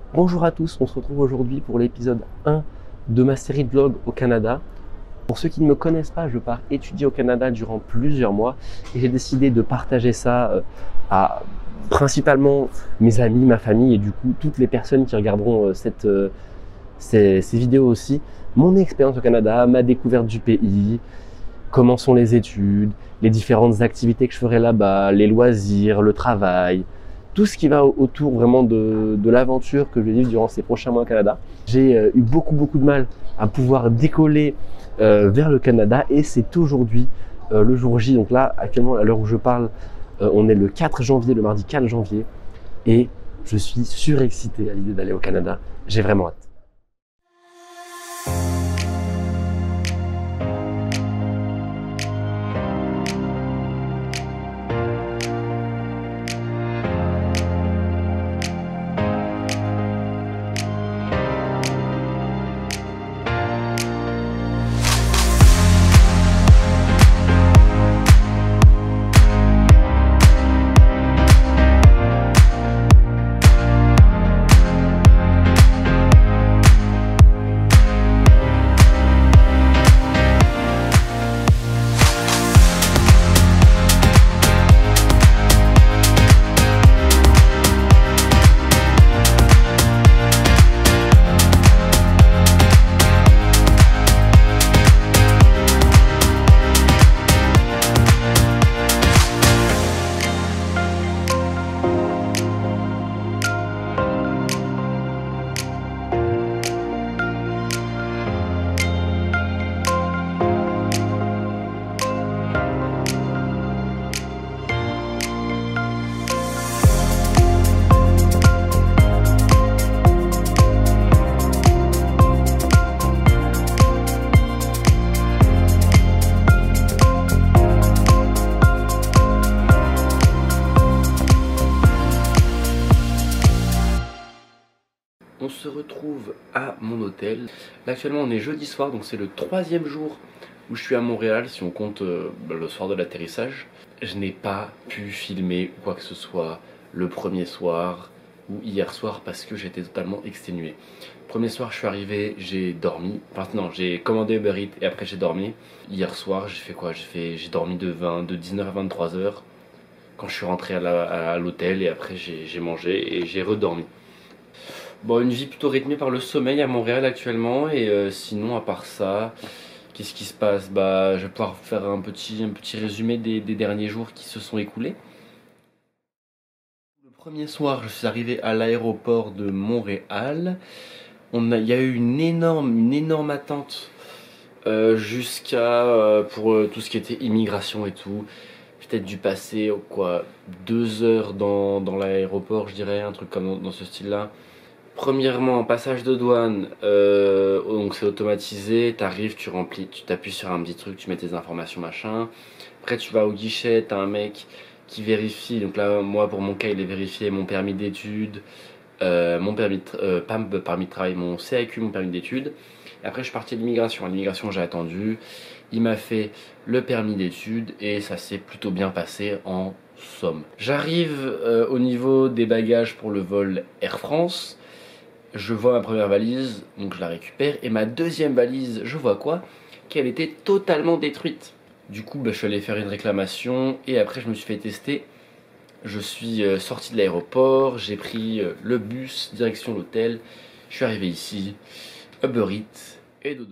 Bonjour à tous, on se retrouve aujourd'hui pour l'épisode 1 de ma série de vlogs au Canada. Pour ceux qui ne me connaissent pas, je pars étudier au Canada durant plusieurs mois et j'ai décidé de partager ça à principalement mes amis, ma famille et du coup toutes les personnes qui regarderont ces vidéos aussi. Mon expérience au Canada, ma découverte du pays, comment sont les études, les différentes activités que je ferai là-bas, les loisirs, le travail, tout ce qui va autour vraiment de l'aventure que je vais vivre durant ces prochains mois au Canada. J'ai eu beaucoup de mal à pouvoir décoller vers le Canada et c'est aujourd'hui le jour J. Donc là, actuellement, à l'heure où je parle, on est le 4 janvier, le mardi 4 janvier et je suis surexcité à l'idée d'aller au Canada. J'ai vraiment hâte. On se retrouve à mon hôtel. Là actuellement on est jeudi soir, donc c'est le 3e jour où je suis à Montréal, si on compte le soir de l'atterrissage. Je n'ai pas pu filmer quoi que ce soit le premier soir ou hier soir parce que j'étais totalement exténué. Premier soir je suis arrivé, j'ai dormi, enfin non, j'ai commandé Uber Eats et après j'ai dormi. Hier soir j'ai fait quoi? J'ai dormi de 19h à 23h quand je suis rentré à l'hôtel et après j'ai mangé et j'ai redormi. Bon, une vie plutôt rythmée par le sommeil à Montréal actuellement et sinon à part ça, qu'est-ce qui se passe? Bah, je vais pouvoir faire un petit résumé des derniers jours qui se sont écoulés. Le premier soir, je suis arrivé à l'aéroport de Montréal. Il y a eu une énorme attente jusqu'à pour tout ce qui était immigration et tout. J'ai peut-être dû passer quoi 2 heures dans l'aéroport, je dirais, un truc comme dans ce style-là. Premièrement, passage de douane, donc c'est automatisé, t'arrives, tu remplis, tu t'appuies sur un petit truc, tu mets tes informations machin. Après tu vas au guichet, t'as un mec qui vérifie, donc là moi pour mon cas il est vérifié mon permis d'études, mon permis pas mon permis de travail, mon CAQ, mon permis d'études. Et après je suis parti à l'immigration. À l'immigration j'ai attendu, il m'a fait le permis d'études et ça s'est plutôt bien passé en somme. J'arrive au niveau des bagages pour le vol Air France. Je vois ma première valise, donc je la récupère, et ma deuxième valise, je vois quoi? Qu'elle était totalement détruite. Du coup, je suis allé faire une réclamation, et après je me suis fait tester. Je suis sorti de l'aéroport, j'ai pris le bus, direction l'hôtel, je suis arrivé ici, Uber Eats et dodo.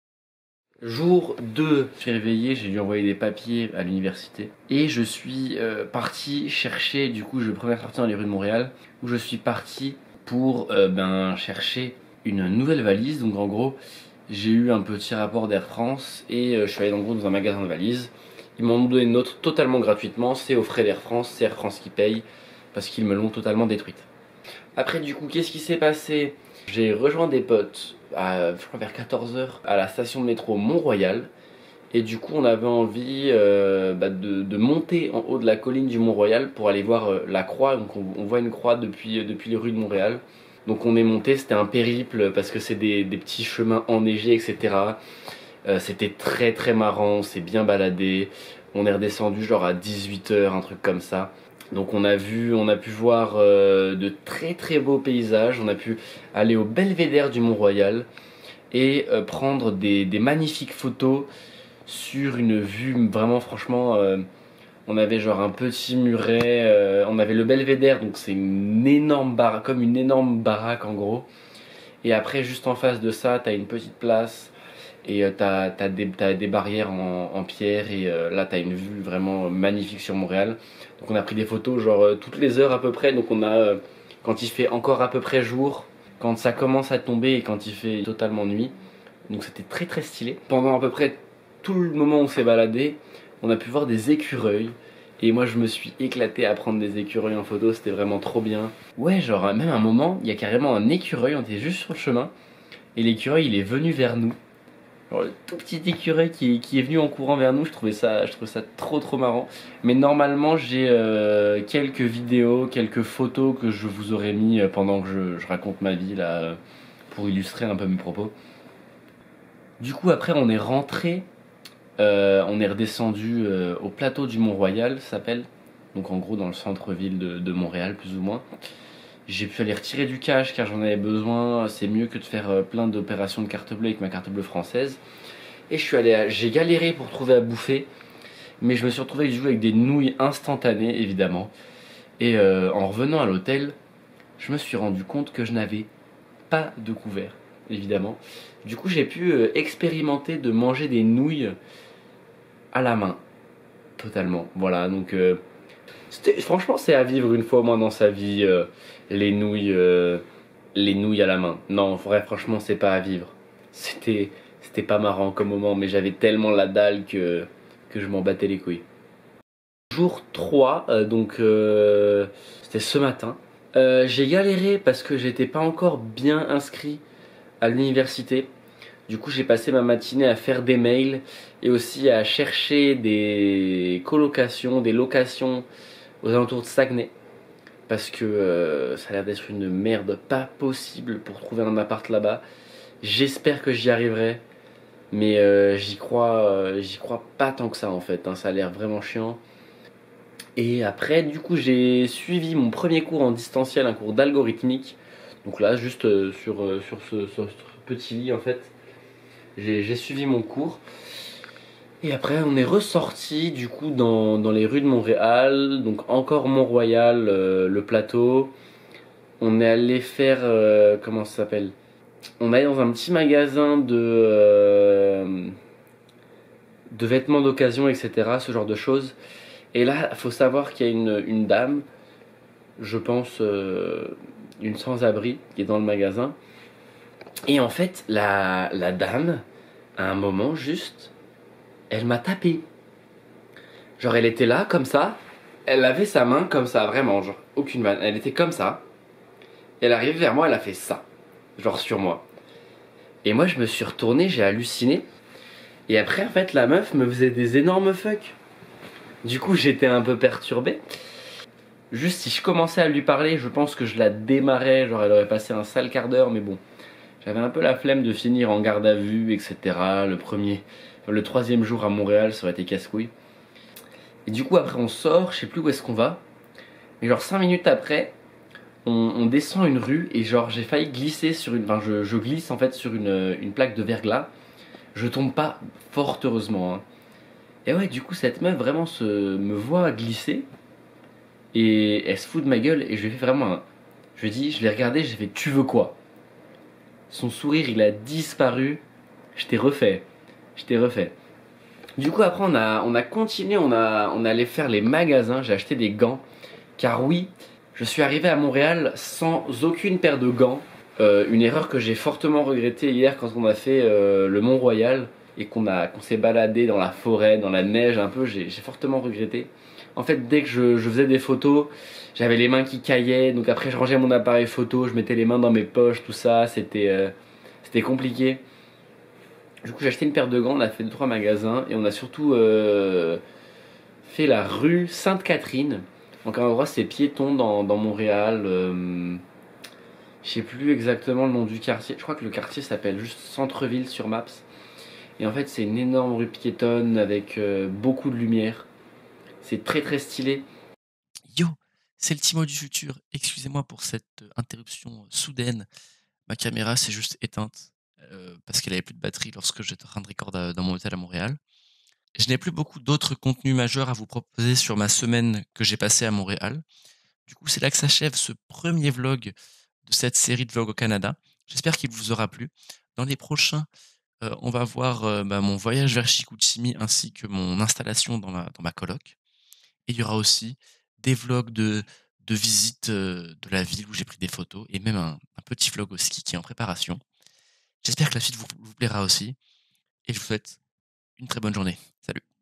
Jour 2, je suis réveillé, j'ai dû envoyer des papiers à l'université, et je suis parti chercher, du coup je vais première partie dans les rues de Montréal, où je suis parti pour chercher une nouvelle valise. Donc en gros j'ai eu un petit rapport d'Air France et je suis allé en gros dans un magasin de valises. Ils m'ont donné une note totalement gratuitement, c'est aux frais d'Air France, c'est Air France qui paye parce qu'ils me l'ont totalement détruite. Après du coup qu'est-ce qui s'est passé? J'ai rejoint des potes je crois vers 14h à la station de métro Mont-Royal. Et du coup on avait envie de monter en haut de la colline du Mont-Royal pour aller voir la croix. Donc on voit une croix depuis les rues de Montréal. Donc on est monté, c'était un périple parce que c'est des petits chemins enneigés, etc. C'était très marrant, on s'est bien baladé. On est redescendu genre à 18h, un truc comme ça. Donc on a pu voir de très très beaux paysages. On a pu aller au belvédère du Mont-Royal et prendre des magnifiques photos sur une vue vraiment franchement. On avait genre un petit muret, on avait le belvédère, donc c'est une énorme baraque, comme une énorme baraque en gros. Et après, juste en face de ça, t'as une petite place et t'as des barrières en pierre. Et là, t'as une vue vraiment magnifique sur Montréal. Donc, on a pris des photos genre toutes les heures à peu près. Donc, on a quand il fait encore à peu près jour, quand ça commence à tomber et quand il fait totalement nuit. Donc, c'était très très stylé. Pendant à peu près tout le moment où on s'est baladé, on a pu voir des écureuils. Et moi je me suis éclaté à prendre des écureuils en photo, c'était vraiment trop bien. Ouais, genre même un moment, il y a carrément un écureuil, on était juste sur le chemin, et l'écureuil il est venu vers nous. Genre le tout petit écureuil qui est venu en courant vers nous, je trouvais ça trop trop marrant. Mais normalement j'ai quelques vidéos, quelques photos que je vous aurais mis pendant que je raconte ma vie là, pour illustrer un peu mes propos. Du coup après on est rentré. On est redescendu au plateau du Mont-Royal, ça s'appelle. Donc en gros dans le centre-ville de Montréal, plus ou moins. J'ai pu aller retirer du cash car j'en avais besoin. C'est mieux que de faire plein d'opérations de carte bleue avec ma carte bleue française. Et j'ai galéré pour trouver à bouffer. Mais je me suis retrouvé avec des nouilles instantanées, évidemment. Et en revenant à l'hôtel, je me suis rendu compte que je n'avais pas de couvert, évidemment. Du coup, j'ai pu expérimenter de manger des nouilles à la main, totalement. Voilà, donc franchement, c'est à vivre une fois au moins dans sa vie, les nouilles à la main. Non, vrai, franchement, c'est pas à vivre. C'était pas marrant comme moment, mais j'avais tellement la dalle que je m'en battais les couilles. Jour 3, c'était ce matin. J'ai galéré parce que j'étais pas encore bien inscrit à l'université. Du coup, j'ai passé ma matinée à faire des mails et aussi à chercher des colocations, des locations aux alentours de Saguenay. Parce que ça a l'air d'être une merde pas possible pour trouver un appart là-bas. J'espère que j'y arriverai. Mais j'y crois pas tant que ça en fait, hein. Ça a l'air vraiment chiant. Et après, du coup, j'ai suivi mon premier cours en distanciel, un cours d'algorithmique. Donc là, juste sur ce petit lit en fait. J'ai suivi mon cours. Et après, on est ressorti du coup dans les rues de Montréal. Donc encore Mont-Royal, le plateau. On est allé faire... comment ça s'appelle? On est allé dans un petit magasin de vêtements d'occasion, etc. Ce genre de choses. Et là, il faut savoir qu'il y a une dame, je pense une sans-abri, qui est dans le magasin. Et en fait, la dame, à un moment juste, elle m'a tapé. Genre, elle était là, comme ça. Elle avait sa main comme ça, vraiment, genre, aucune vanne. Elle était comme ça. Elle arrivait vers moi, elle a fait ça. Genre, sur moi. Et moi, je me suis retourné, j'ai halluciné. Et après, en fait, la meuf me faisait des énormes fucks. Du coup, j'étais un peu perturbé. Juste, si je commençais à lui parler, je pense que je la démarrais. Genre, elle aurait passé un sale quart d'heure, mais bon. J'avais un peu la flemme de finir en garde à vue, etc. Le troisième jour à Montréal, ça aurait été casse-couille. Et du coup, après, on sort, je sais plus où est-ce qu'on va. Mais genre 5 minutes après, on descend une rue et genre j'ai failli glisser sur une... Enfin, je glisse en fait sur une plaque de verglas. Je tombe pas, fort heureusement, hein. Et ouais, du coup, cette meuf vraiment me voit glisser. Et elle se fout de ma gueule et je lui fais vraiment un... Je l'ai regardé, j'ai fait tu veux quoi? Son sourire il a disparu. Je t'ai refait. Du coup après on a continué, on allait faire les magasins, j'ai acheté des gants. Car oui, je suis arrivé à Montréal sans aucune paire de gants. Une erreur que j'ai fortement regrettée hier quand on a fait le Mont-Royal et qu'on s'est baladé dans la forêt, dans la neige un peu, j'ai fortement regretté. En fait, dès que je faisais des photos, j'avais les mains qui caillaient, donc après je rangeais mon appareil photo, je mettais les mains dans mes poches, tout ça, c'était compliqué. Du coup, j'ai acheté une paire de gants, on a fait 2-3 magasins et on a surtout fait la rue Sainte-Catherine. Donc, un endroit, c'est piéton dans Montréal. Je sais plus exactement le nom du quartier. Je crois que le quartier s'appelle juste Centre-Ville sur Maps. Et en fait, c'est une énorme rue piétonne avec beaucoup de lumière. C'est très très stylé. Yo, C'est le Timo du futur. Excusez-moi pour cette interruption soudaine. Ma caméra s'est juste éteinte parce qu'elle avait plus de batterie lorsque j'étais en train de record dans mon hôtel à Montréal. Je n'ai plus beaucoup d'autres contenus majeurs à vous proposer sur ma semaine que j'ai passée à Montréal. Du coup, c'est là que s'achève ce premier vlog de cette série de vlogs au Canada. J'espère qu'il vous aura plu. Dans les prochains, on va voir mon voyage vers Chicoutimi ainsi que mon installation dans ma coloc. Et il y aura aussi des vlogs de visite de la ville où j'ai pris des photos et même un petit vlog au ski qui est en préparation. J'espère que la suite vous plaira aussi et je vous souhaite une très bonne journée. Salut.